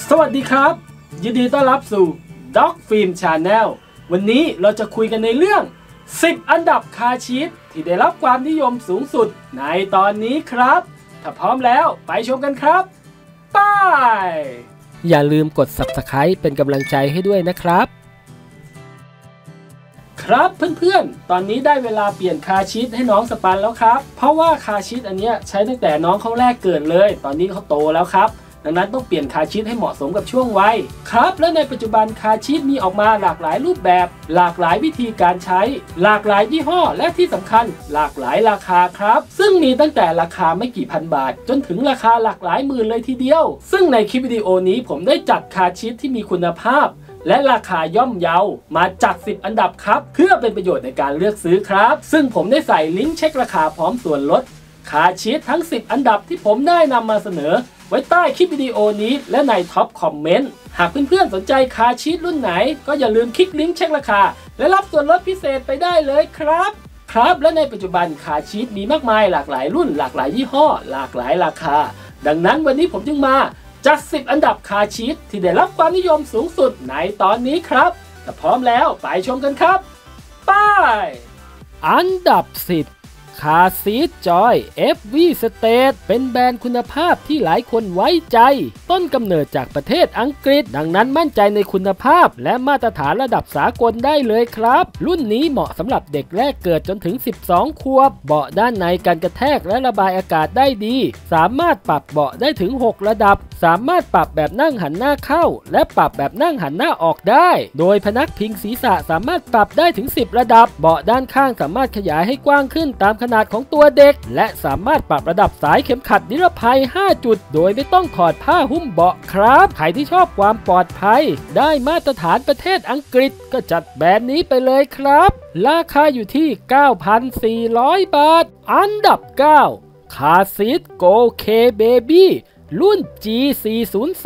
สวัสดีครับยินดีต้อนรับสู่ Dog Film Channel วันนี้เราจะคุยกันในเรื่อง10อันดับคาร์ชีทที่ได้รับความนิยมสูงสุดในตอนนี้ครับถ้าพร้อมแล้วไปชมกันครับไปอย่าลืมกด Subscribe เป็นกำลังใจให้ด้วยนะครับครับเพื่อนๆตอนนี้ได้เวลาเปลี่ยนคาร์ชีทให้น้องสปันแล้วครับเพราะว่าคาร์ชีทอันนี้ใช้ตั้งแต่น้องเขาแรกเกิดเลยตอนนี้เขาโตแล้วครับดังนั้นต้องเปลี่ยนคาร์ชีทให้เหมาะสมกับช่วงวัยครับและในปัจจุบันคาร์ชีทมีออกมาหลากหลายรูปแบบหลากหลายวิธีการใช้หลากหลายยี่ห้อและที่สำคัญหลากหลายราคาครับซึ่งมีตั้งแต่ราคาไม่กี่พันบาทจนถึงราคาหลากหลายหมื่นเลยทีเดียวซึ่งในคลิปวิดีโอนี้ผมได้จัดคาร์ชีทที่มีคุณภาพและราคาย่อมเยามาจัด10อันดับครับเพื่อเป็นประโยชน์ในการเลือกซื้อครับซึ่งผมได้ใส่ลิงก์เช็คราคาพร้อมส่วนลดคาร์ชีททั้ง10อันดับที่ผมได้นำมาเสนอไว้ใต้คลิปวิดีโอนี้และในท็อปคอมเมนต์หากเพื่อนๆสนใจคาร์ชีทรุ่นไหนก็อย่าลืมคลิกลิงก์เช็คราคาและรับส่วนลดพิเศษไปได้เลยครับและในปัจจุบันคาร์ชีทมีมากมายหลากหลายรุ่นหลากหลายยี่ห้อหลากหลายราคาดังนั้นวันนี้ผมจึงมาจัด10อันดับคาร์ชีทที่ได้รับความนิยมสูงสุดในตอนนี้ครับถ้าพร้อมแล้วไปชมกันครับไปอันดับ10คาร์ซีทจอย FV State เป็นแบรนด์คุณภาพที่หลายคนไว้ใจต้นกำเนิดจากประเทศอังกฤษดังนั้นมั่นใจในคุณภาพและมาตรฐานระดับสากลได้เลยครับรุ่นนี้เหมาะสำหรับเด็กแรกเกิดจนถึง12ขวบเบาะด้านในกันกระแทกและระบายอากาศได้ดีสามารถปรับเบาะได้ถึง6ระดับสามารถปรับแบบนั่งหันหน้าเข้าและปรับแบบนั่งหันหน้าออกได้โดยพนักพิงศีรษะสามารถปรับได้ถึง10ระดับเบาะด้านข้างสามารถขยายให้กว้างขึ้นตามขนาดของตัวเด็กและสามารถปรับระดับสายเข็มขัดนิรภัย5จุดโดยไม่ต้องถอดผ้าหุ้มเบาะครับใครที่ชอบความปลอดภัยได้มาตรฐานประเทศอังกฤษก็จัดแบรนด์นี้ไปเลยครับราคาอยู่ที่ 9,400 บาทอันดับ9คาร์ซีทโกเคเบบี้รุ่น G402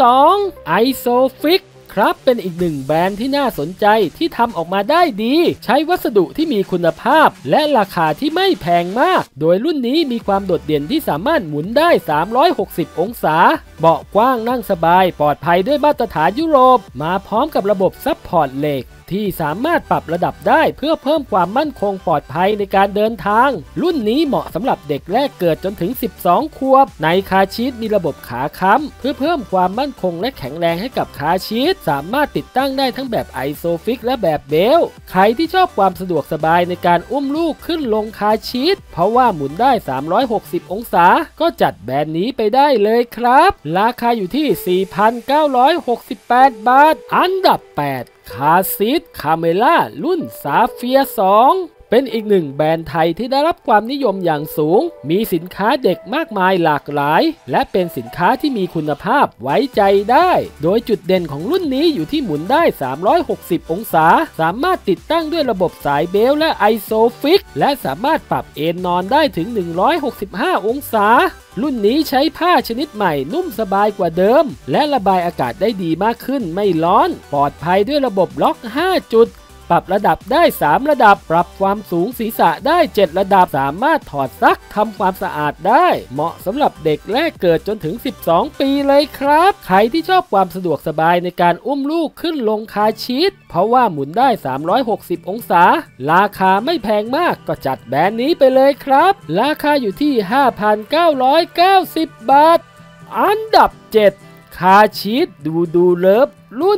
ISOFIX ครับเป็นอีกหนึ่งแบรนด์ที่น่าสนใจที่ทำออกมาได้ดีใช้วัสดุที่มีคุณภาพและราคาที่ไม่แพงมากโดยรุ่นนี้มีความโดดเด่นที่สามารถหมุนได้360องศาเบาะกว้างนั่งสบายปลอดภัยด้วยมาตรฐานยุโรปมาพร้อมกับระบบซัพพอร์ตเหล็กที่สามารถปรับระดับได้เพื่อเพิ่มความมั่นคงปลอดภัยในการเดินทางรุ่นนี้เหมาะสำหรับเด็กแรกเกิดจนถึง12ขวบในคาร์ชีทมีระบบขาค้ำเพื่อเพิ่มความมั่นคงและแข็งแรงให้กับคาร์ชีทสามารถติดตั้งได้ทั้งแบบ ISOFIX และแบบเบลใครที่ชอบความสะดวกสบายในการอุ้มลูกขึ้นลงคาร์ชีทเพราะว่าหมุนได้360องศาก็จัดแบรนด์นี้ไปได้เลยครับราคาอยู่ที่ 4,968 บาทอันดับ8คาร์ซีทคาเมล่ารุ่นซาเฟียร์2เป็นอีกหนึ่งแบรนด์ไทยที่ได้รับความนิยมอย่างสูงมีสินค้าเด็กมากมายหลากหลายและเป็นสินค้าที่มีคุณภาพไว้ใจได้โดยจุดเด่นของรุ่นนี้อยู่ที่หมุนได้360องศาสามารถติดตั้งด้วยระบบสายเบลและ ISOFIX และสามารถปรับเอนนอนได้ถึง165องศารุ่นนี้ใช้ผ้าชนิดใหม่นุ่มสบายกว่าเดิมและระบายอากาศได้ดีมากขึ้นไม่ร้อนปลอดภัยด้วยระบบล็อก5จุดปรับระดับได้3ระดับปรับความสูงศีรษะได้7ระดับสามารถถอดซักทำความสะอาดได้เหมาะสำหรับเด็กแรกเกิดจนถึง12ปีเลยครับใครที่ชอบความสะดวกสบายในการอุ้มลูกขึ้นลงคาร์ชีทเพราะว่าหมุนได้360องศาราคาไม่แพงมากก็จัดแบรนด์นี้ไปเลยครับราคาอยู่ที่ 5,990 บาทอันดับ7คาร์ชีทดูเลิฟรุ่น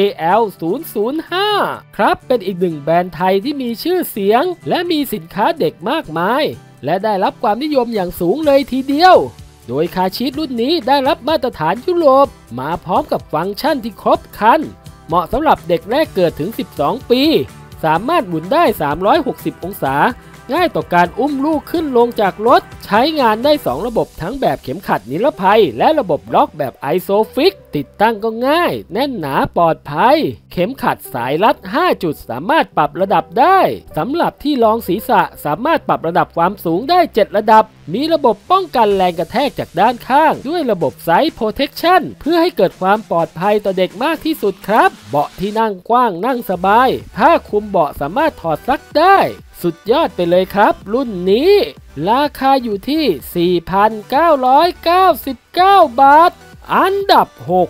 KL005 ครับเป็นอีกหนึ่งแบรนด์ไทยที่มีชื่อเสียงและมีสินค้าเด็กมากมายและได้รับความนิยมอย่างสูงเลยทีเดียวโดยคาร์ชีทรุ่นนี้ได้รับมาตรฐานยุโรปมาพร้อมกับฟังก์ชันที่ครบครันเหมาะสำหรับเด็กแรกเกิดถึง12ปีสามารถหมุนได้360องศาง่ายต่อการอุ้มลูกขึ้นลงจากรถใช้งานได้2ระบบทั้งแบบเข็มขัดนิรภัยและระบบล็อกแบบ ISOFIX ติดตั้งก็ง่ายแน่นหนาปลอดภัยเข็มขัดสายรัด5จุดสามารถปรับระดับได้สำหรับที่รองศีรษะสามารถปรับระดับความสูงได้7ระดับมีระบบป้องกันแรงกระแทกจากด้านข้างด้วยระบบไซส์โปรเทคชั่นเพื่อให้เกิดความปลอดภัยต่อเด็กมากที่สุดครับเบาะที่นั่งกว้างนั่งสบายผ้าคลุมเบาะสามารถถอดซักได้สุดยอดไปเลยครับรุ่นนี้ราคาอยู่ที่ 4,999 บาทอันดับ6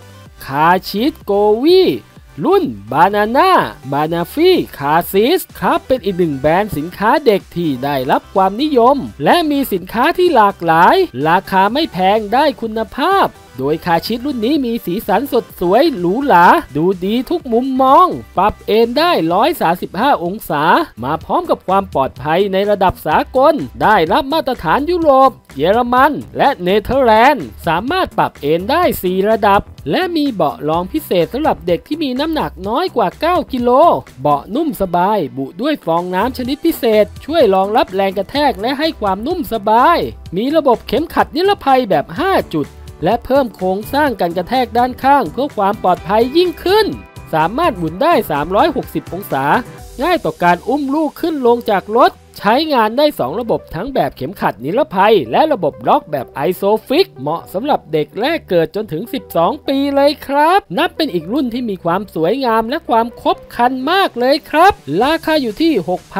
คาชิตโกวีรุ่นบานาฟี่คาซิสครับเป็นอีกหนึ่งแบรนด์สินค้าเด็กที่ได้รับความนิยมและมีสินค้าที่หลากหลายราคาไม่แพงได้คุณภาพโดยคาชิตรุ่นนี้มีสีสันสดสวยหรูหราดูดีทุกมุมมองปรับเอนได้135องศามาพร้อมกับความปลอดภัยในระดับสากลได้รับมาตรฐานยุโรปเยอรมันและเนเธอร์แลนด์สามารถปรับเอนได้4ระดับและมีเบาะรองพิเศษสำหรับเด็กที่มีน้ำหนักน้อยกว่า9กิโลเบาะนุ่มสบายบุด้วยฟองน้ำชนิดพิเศษช่วยรองรับแรงกระแทกและให้ความนุ่มสบายมีระบบเข็มขัดนิรภัยแบบ5จุดและเพิ่มโครงสร้างกันกระแทกด้านข้างเพื่อความปลอดภัยยิ่งขึ้นสามารถหมุนได้360องศาง่ายต่อการอุ้มลูกขึ้นลงจากรถใช้งานได้2ระบบทั้งแบบเข็มขัดนิรภัยและระบบล็อกแบบไอโซฟิกเหมาะสำหรับเด็กแรกเกิดจนถึง12ปีเลยครับนับเป็นอีกรุ่นที่มีความสวยงามและความครบครันมากเลยครับราคาอยู่ที่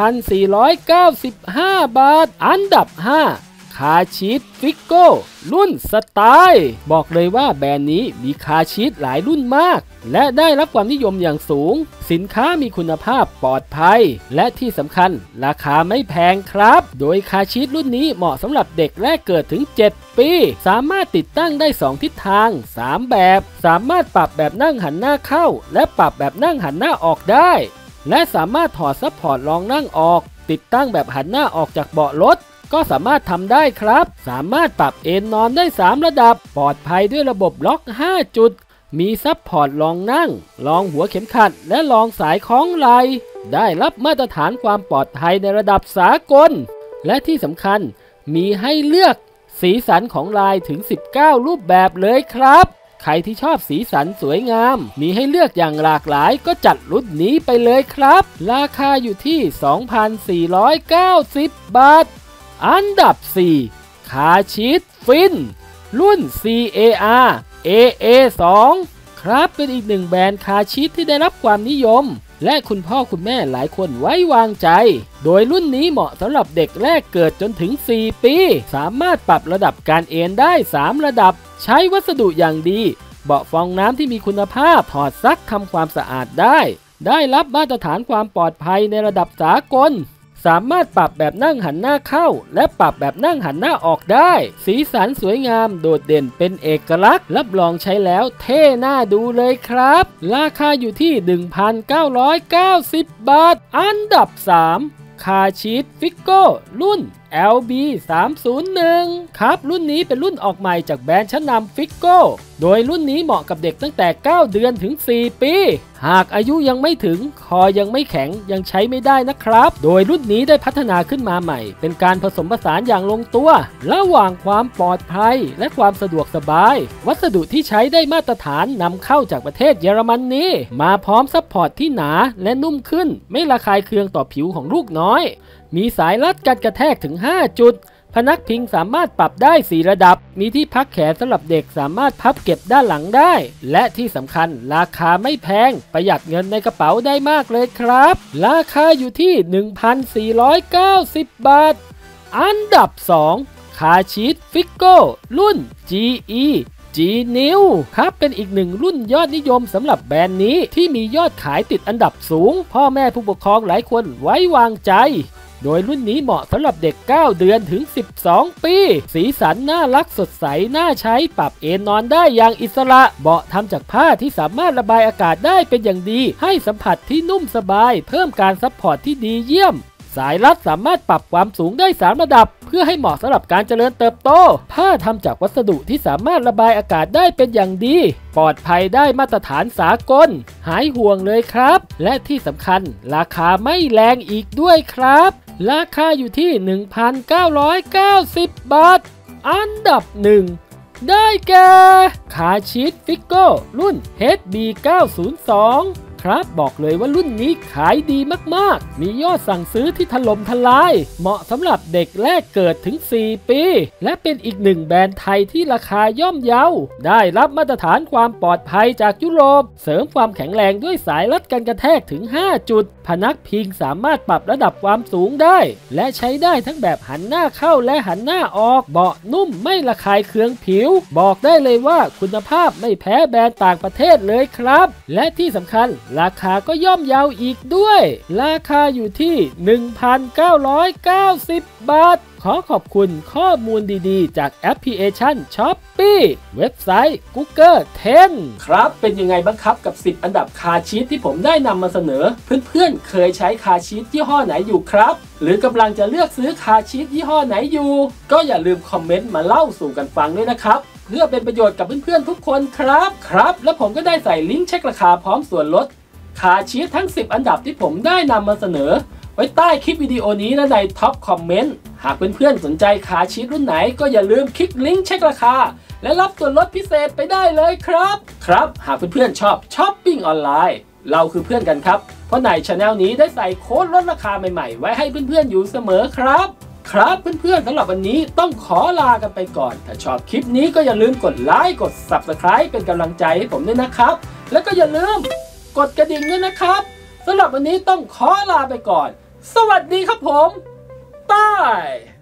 6,495 บาทอันดับ5คาชิตฟิกโก้รุ่นสไตล์บอกเลยว่าแบรนด์นี้มีคาชิตหลายรุ่นมากและได้รับความนิยมอย่างสูงสินค้ามีคุณภาพปลอดภัยและที่สำคัญราคาไม่แพงครับโดยคาชิตรุ่นนี้เหมาะสำหรับเด็กแรกเกิดถึง7ปีสามารถติดตั้งได้2ทิศทาง3แบบสามารถปรับแบบนั่งหันหน้าเข้าและปรับแบบนั่งหันหน้าออกได้และสามารถถอดซัพพอร์ตรองนั่งออกติดตั้งแบบหันหน้าออกจากเบาะรถก็สามารถทำได้ครับสามารถปรับเอนนอนได้3ระดับปลอดภัยด้วยระบบล็อก5จุดมีซัพพอร์ตรองนั่งรองหัวเข็มขัดและรองสายคล้องไหล่ได้รับมาตรฐานความปลอดภัยในระดับสากลและที่สำคัญมีให้เลือกสีสันของลายถึง19รูปแบบเลยครับใครที่ชอบสีสันสวยงามมีให้เลือกอย่างหลากหลายก็จัดรุ่นนี้ไปเลยครับราคาอยู่ที่ 2,490 บาทอันดับ4คาชิตฟินรุ่น CAR AA2 ครับเป็นอีกหนึ่งแบรนด์คาชิตที่ได้รับความนิยมและคุณพ่อคุณแม่หลายคนไว้วางใจโดยรุ่นนี้เหมาะสำหรับเด็กแรกเกิดจนถึง4ปีสามารถปรับระดับการเอนได้3ระดับใช้วัสดุอย่างดีเบาะฟองน้ำที่มีคุณภาพถอดซักทำความสะอาดได้รับมาตรฐานความปลอดภัยในระดับสากลสามารถปรับแบบนั่งหันหน้าเข้าและปรับแบบนั่งหันหน้าออกได้สีสันสวยงามโดดเด่นเป็นเอกลักษณ์รับรองใช้แล้วเท่น่าดูเลยครับราคาอยู่ที่ 1,990 บาทอันดับ3คาชิตฟิกโก้รุ่น LB301 ครับรุ่นนี้เป็นรุ่นออกใหม่จากแบรนด์ชั้นนำฟิกโก้โดยรุ่นนี้เหมาะกับเด็กตั้งแต่9เดือนถึง4ปีหากอายุยังไม่ถึงคอยังไม่แข็งยังใช้ไม่ได้นะครับโดยรุ่นนี้ได้พัฒนาขึ้นมาใหม่เป็นการผสมผสานอย่างลงตัวระหว่างความปลอดภัยและความสะดวกสบายวัสดุที่ใช้ได้มาตรฐานนำเข้าจากประเทศเยอรมนีมาพร้อมซัพพอร์ตที่หนาและนุ่มขึ้นไม่ระคายเคืองต่อผิวของลูกน้อยมีสายรัดกันกระแทกถึง5จุดพนักพิงสามารถปรับได้4ระดับมีที่พักแขนสำหรับเด็กสามารถพับเก็บด้านหลังได้และที่สำคัญราคาไม่แพงประหยัดเงินในกระเป๋าได้มากเลยครับราคาอยู่ที่ 1,490 บาทอันดับ2คาชิตฟิกโก้รุ่น GE G-New ครับเป็นอีกหนึ่งรุ่นยอดนิยมสำหรับแบรนด์นี้ที่มียอดขายติดอันดับสูงพ่อแม่ผู้ปกครองหลายคนไว้วางใจโดยรุ่นนี้เหมาะสำหรับเด็ก9เดือนถึง12ปีสีสันน่ารักสดใสน่าใช้ปรับเอนนอนได้อย่างอิสระเบาะทำจากผ้าที่สามารถระบายอากาศได้เป็นอย่างดีให้สัมผัสที่นุ่มสบายเพิ่มการซัพพอร์ตที่ดีเยี่ยมสายรัดสามารถปรับความสูงได้3ระดับเพื่อให้เหมาะสำหรับการเจริญเติบโตผ้าทำจากวัสดุที่สามารถระบายอากาศได้เป็นอย่างดีปลอดภัยได้มาตรฐานสากลหายห่วงเลยครับและที่สำคัญราคาไม่แรงอีกด้วยครับราคาอยู่ที่ 1,990 บาทอันดับ1ได้แก่คาชิตฟิกโก้รุ่น HB902ครับบอกเลยว่ารุ่นนี้ขายดีมากๆมียอดสั่งซื้อที่ถล่มทลายเหมาะสำหรับเด็กแรกเกิดถึง4ปีและเป็นอีกหนึ่งแบรนด์ไทยที่ราคาย่อมเยาได้รับมาตรฐานความปลอดภัยจากยุโรปเสริมความแข็งแรงด้วยสายรัดกันกระแทกถึง5จุดพนักพิงสามารถปรับระดับความสูงได้และใช้ได้ทั้งแบบหันหน้าเข้าและหันหน้าออกเบาะนุ่มไม่ระคายเคืองผิวบอกได้เลยว่าคุณภาพไม่แพ้แบรนด์ต่างประเทศเลยครับและที่สำคัญราคาก็ย่อมเยาอีกด้วยราคาอยู่ที่ 1,990 บาทขอขอบคุณข้อมูลดีๆจากแอปพลิเคชัน Shopee เว็บไซต์ Google Trends ครับเป็นยังไงบ้างครับกับ10อันดับคาร์ชีทที่ผมได้นำมาเสนอเพื่อนๆเคยใช้คาร์ชีทยี่ห้อไหนอยู่ครับหรือกำลังจะเลือกซื้อคาร์ชีทยี่ห้อไหนอยู่ก็อย่าลืมคอมเมนต์มาเล่าสู่กันฟังด้วยนะครับเพื่อเป็นประโยชน์กับเพื่อนๆทุกคนครับและผมก็ได้ใส่ลิงก์เช็คราคาพร้อมส่วนลดคาร์ชีททั้ง10อันดับที่ผมได้นำมาเสนอไว้ใต้คลิปวิดีโอนี้และในท็อปคอมเมนต์หากเพื่อนๆสนใจคาร์ชีทรุ่นไหนก็อย่าลืมคลิกลิงก์เช็คราคาและรับส่วนลดพิเศษไปได้เลยครับหากเพื่อนๆชอบช้อปปิ้งออนไลน์เราคือเพื่อนกันครับเพราะในช anel นี้ได้ใส่โค้ดลดราคาใหม่ๆไว้ให้เพื่อนๆอยู่เสมอครับเพื่อนๆสำหรับวันนี้ต้องขอลากันไปก่อนถ้าชอบคลิปนี้ก็อย่าลืมกดไลค์กด Subscribe เป็นกำลังใจให้ผมด้วยนะครับแล้วก็อย่าลืมกดกระดิ่งด้วยนะครับสำหรับวันนี้ต้องขอลาไปก่อนสวัสดีครับผมบาย